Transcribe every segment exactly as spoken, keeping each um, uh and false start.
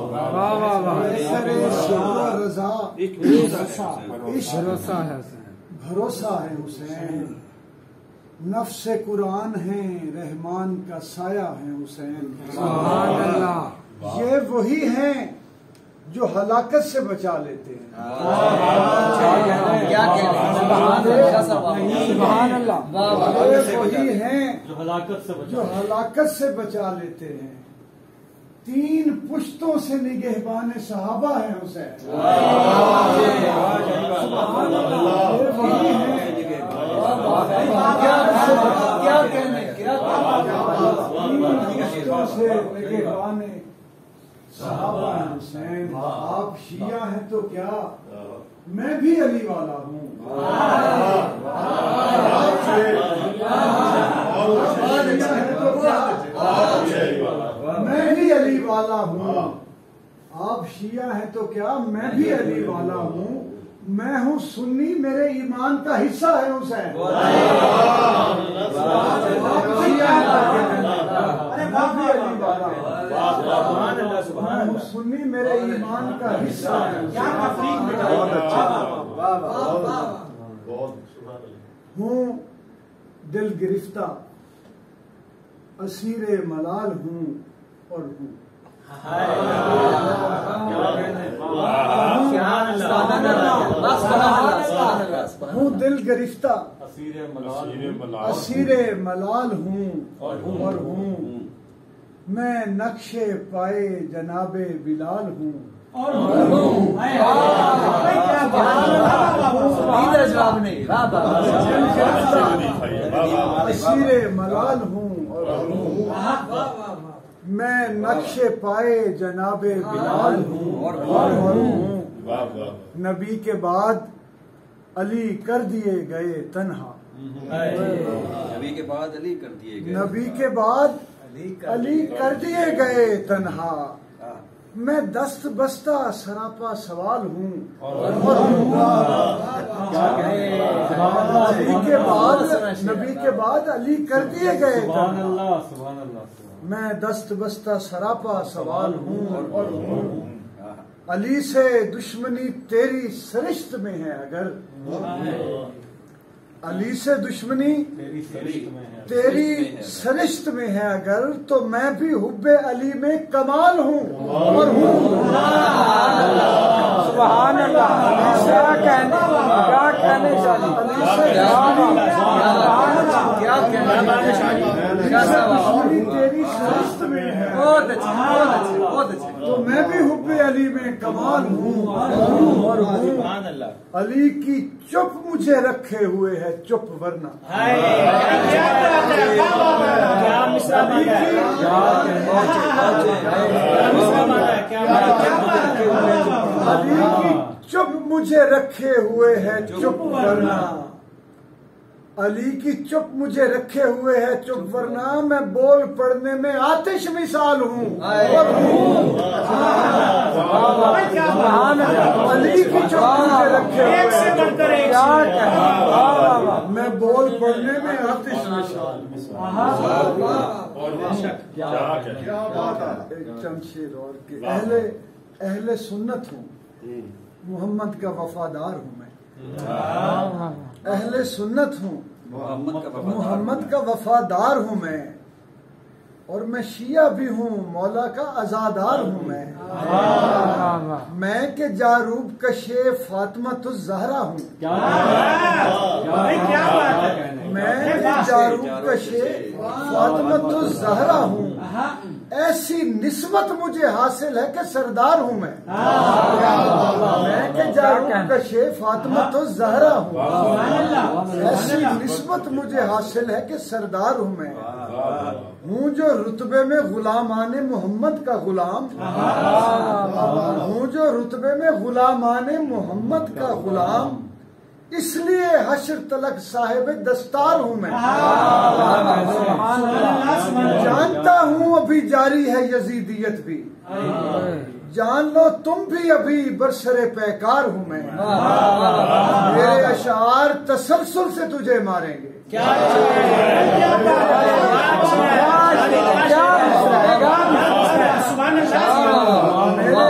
رضا بھروسہ ہے حسین، نفس قرآن ہے رحمان کا سایہ ہے حسین۔ سبحان اللہ۔ یہ وہی ہیں جو ہلاکت سے بچا لیتے ہیں۔ سبحان اللہ۔ یہ وہی ہیں جو ہلاکت سے بچا لیتے ہیں، تین پشتوں سے نگہبان صحابہ ہیں حسین۔ یہ وہی ہیں سے نگہبان صحابہ ہیں حسین۔ آپ شیعہ ہیں تو کیا، میں بھی علی والا ہوں۔ میں بھی علی والا ہوں۔ آپ شیعہ ہیں تو کیا، میں بھی علی والا ہوں۔ میں ہوں سنی، میرے ایمان کا حصہ ہے حسین۔ سنی میرے ایمان کا حصہ ہے۔ ہوں دل گرفتہ، اسیر ملال ہوں اور ہوں ہوں دل گرفتہ، اسیر ملال ہوں اور ہوں میں نقش پائے جناب بلال ہوں اور اسیر ملال ہوں اور میں نقش پائے جناب بلال ہوں اور ہوں نبی کے بعد علی کر دیے گئے تنہا، نبی کے بعد علی کر دیے گئے نبی کے بعد علی کر دیے گئے تنہا، میں دست بستہ سراپا سوال ہوں نبی کے بعد نبی کے بعد علی کر دیے گئے تنہا، میں دست بستہ سراپا سوال ہوں اور ہوں علی سے دشمنی تیری سرشت میں ہے اگر، علی سے دشمنی تیری سرشت میں ہے اگر، تو میں بھی حب علی میں کمال ہوں اور ہوں۔ سبحان اللہ۔ کیا کہنے کیا کہنے چاہیے، تیری سرشت میں ہے تو میں بھی حب علی میں کمال ہوں اور ہوں علی کی چپ مجھے رکھے ہوئے ہے چپ ورنہ، علی کی چپ مجھے رکھے ہوئے ہے چپ ورنہ، علی کی چپ مجھے رکھے ہوئے ہے چپ ورنہ میں بول پڑھنے میں آتش مثال ہوں اور ہوں علی کی چپ مجھے رکھے ہوئے میں بول پڑھنے میں آتش مثال ہوں۔ چند شیر اور کہ اہل اہل سنت ہوں، محمد کا وفادار ہوں میں، اہل سنت ہوں محمد کا وفادار ہوں میں، اور میں شیعہ بھی ہوں مولا کا عزادار ہوں میں، میں کہ جاروب کشے فاطمۃ الزہرا ہوں، میں کہ جاروب کشے فاطمۃ الزہرا ہوں، ایسی نسبت مجھے حاصل ہے کہ سردار ہوں میں، میں کہ جاروب کشے فاطمۃ الزہرا ہوں، ایسی نسبت مجھے حاصل ہے کہ سردار ہوں میں، ہوں جو رتبے میں غلامان محمد کا غلام، ہوں جو رتبے میں غلامان محمد کا غلام، اس لیے حشر تلک صاحب دستار ہوں میں، جانتا ہوں ابھی جاری ہے یزیدیت بھی، جان لو تم بھی ابھی برسرے پیکار ہوں میں، میرے اشعار تسلسل سے تجھے ماریں گے، میرے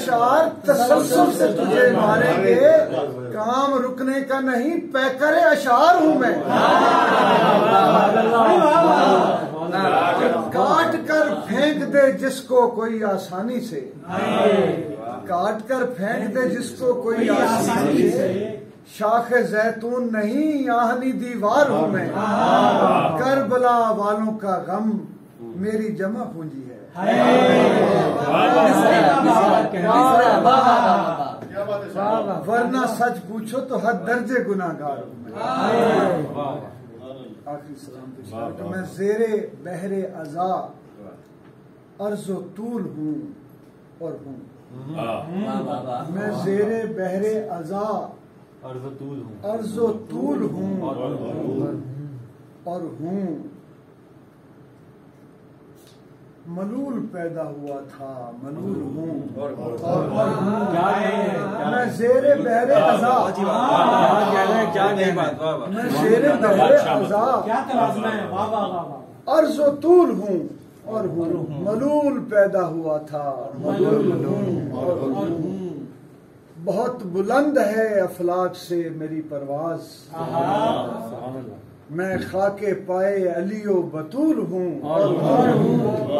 اشعار تسلسل سے تجھے ماریں گے، کام رکنے کا نہیں پیکر اشعار ہوں میں، کاٹ کر پھینک دے جس کو کوئی آسانی سے، کاٹ کر پھینک دے جس کو کوئی آسانی سے، شاخ زیتون نہیں آہنی دیوار ہوں میں، کربلا والوں کا غم میری جمع پونجی ہے، ورنہ سچ پوچھو تو حد درجے گناہگار ہوں میں۔ آخری سلام پیش میں زیر بحر عزا عرض و طول ہوں اور ہوں، میں زیر بحر عزا عرض و طول ہوں اور ہوں، ملول پیدا ہوا تھا ملول ہوں اور ہوں، میں زیر بحر عزا میں زیر بحر عزا عرض و طول ہوں اور ہوں، ملول پیدا ہوا تھا ملول ہوں اور ہوں، بہت بلند ہے افلاک سے میری پرواز، میں خاک پائے علی و بطول ہوں اور ہوں،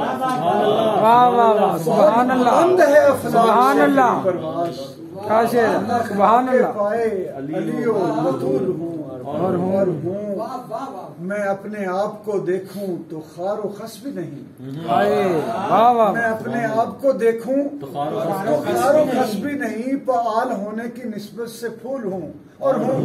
سبحان اللہ، بلند ہے افلاک سبحان سے اللہ، میری پرواز، سبحان اللہ، پائے علی و بطول ہوں اور ہوں، میں اپنے آپ کو دیکھوں تو خار و خس بھی نہیں، میں اپنے آپ کو دیکھوں تو خار و خس بھی نہیں، پعال ہونے کی نسبت سے پھول ہوں اور ہوں،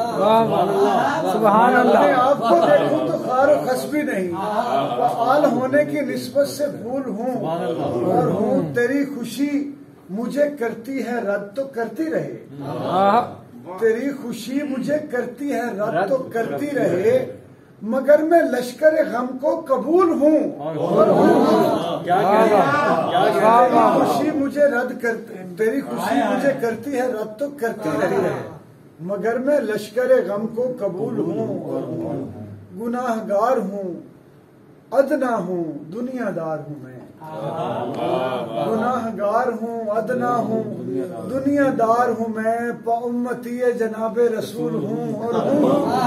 سبحان اپنے اللہ، آپ کو دیکھوں تو خار و خس بھی نہیں، فعال ہونے کی نسبت سے پھول ہوں اور ہوں، تیری خوشی مجھے کرتی ہے رد تو کرتی رہے، تیری خوشی مجھے کرتی ہے رد تو کرتی رہے، مگر میں لشکر غم کو قبول ہوں اور ہوں، تیری خوشی مجھے رد کرتی تیری خوشی مجھے کرتی ہے رد تو کرتی رہے، مگر میں لشکر غم کو قبول ہوں اور ہوں، گناہ گار ہوں ادنا ہوں دنیا دار ہوں میں، گناہ گار ہوں ادنا ہوں دنیا دار ہوں میں، پا امتی جناب رسول ہوں اور ہوں،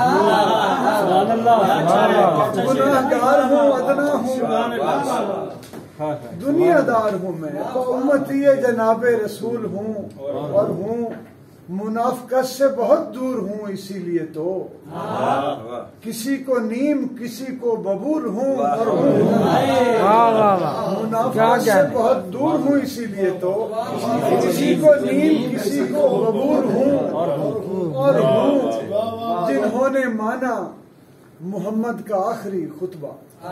گناہ گار ہوں ادنا ہوں دنیا دار ہوں میں، پا امتی جناب رسول ہوں اور ہوں، منافقت سے بہت دور ہوں اسی لیے تو کسی کو نیم کسی کو ببول ہوں اور ہوں، منافقت سے بہت دور ہوں اسی لیے تو کسی کو نیم کسی کو ببول ہوں اور ہوں، جنہوں نے مانا محمد کا آخری خطبہ،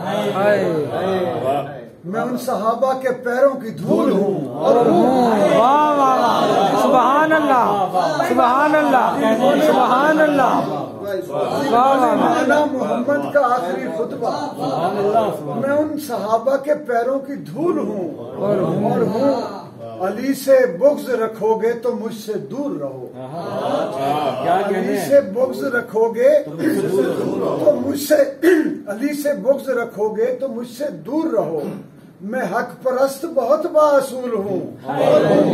میں ان صحابہ کے پیروں کی دھول ہوں اور ہوں، سبحان اللہ، سبحان اللہ، سبحان اللہ، مانا محمد کا آخری خطبہ، میں ان صحابہ کے پیروں کی دھول ہوں اور ہوں، علی سے بغض رکھو گے تو مجھ سے دور رہو، علی سے بغض رکھو گے تو مجھ سے علی سے بغض رکھو گے تو مجھ سے دور رہو، میں حق پرست بہت باصول ہوں اور ہوں،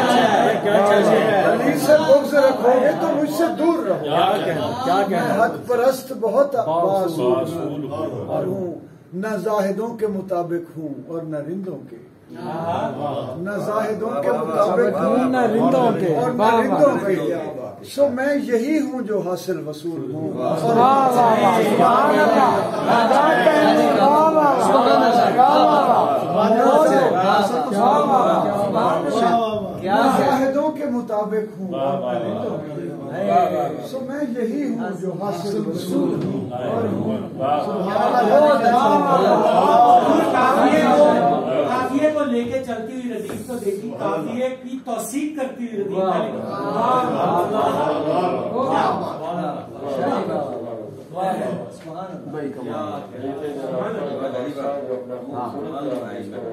علی سے بغض رکھو گے تو مجھ سے دور رہو، میں حق پرست بہت باصول ہوں اور ہوں، نہ زاہدوں کے مطابق ہوں اور نہ رندوں کے، نہ زاہدوں کے مطابق ہوں نہ رندوں کے، اور نہ رندوں کے، سو میں یہی ہوں جو حاصل وصول ہوں، زاہدوں کے مطابق ہوں اور نہ رندوں کے، سو میں یہی ہوں جو حاصل وصول ہوں اور ہوں، قافیے کو لے کے چلتی ہوئی ردیف کو دیکھی، قافیے کی توثیق کرتی ہوئی ردیف۔